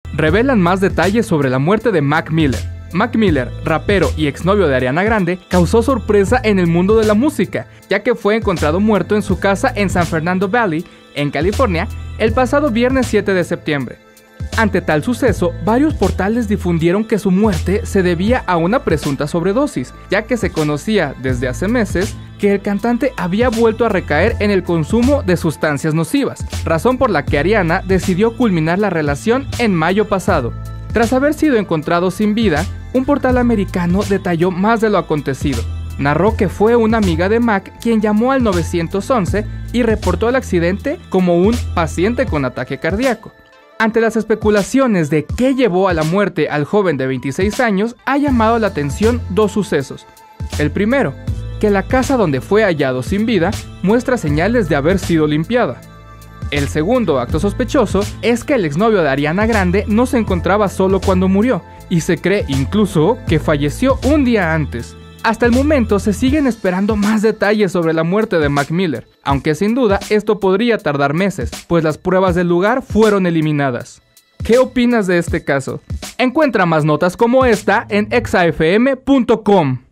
revelan más detalles sobre la muerte de Mac Miller. Mac Miller, rapero y exnovio de Ariana Grande, causó sorpresa en el mundo de la música, ya que fue encontrado muerto en su casa en San Fernando Valley, en California, el pasado viernes 7 de septiembre. Ante tal suceso, varios portales difundieron que su muerte se debía a una presunta sobredosis, ya que se conocía desde hace meses que el cantante había vuelto a recaer en el consumo de sustancias nocivas, razón por la que Ariana decidió culminar la relación en mayo pasado. Tras haber sido encontrado sin vida, un portal americano detalló más de lo acontecido. Narró que fue una amiga de Mac quien llamó al 911 y reportó el accidente como un paciente con ataque cardíaco. Ante las especulaciones de qué llevó a la muerte al joven de 26 años, ha llamado la atención dos sucesos. El primero, que la casa donde fue hallado sin vida muestra señales de haber sido limpiada. El segundo acto sospechoso es que el exnovio de Ariana Grande no se encontraba solo cuando murió, y se cree incluso que falleció un día antes. Hasta el momento se siguen esperando más detalles sobre la muerte de Mac Miller, aunque sin duda esto podría tardar meses, pues las pruebas del lugar fueron eliminadas. ¿Qué opinas de este caso? Encuentra más notas como esta en exafm.com.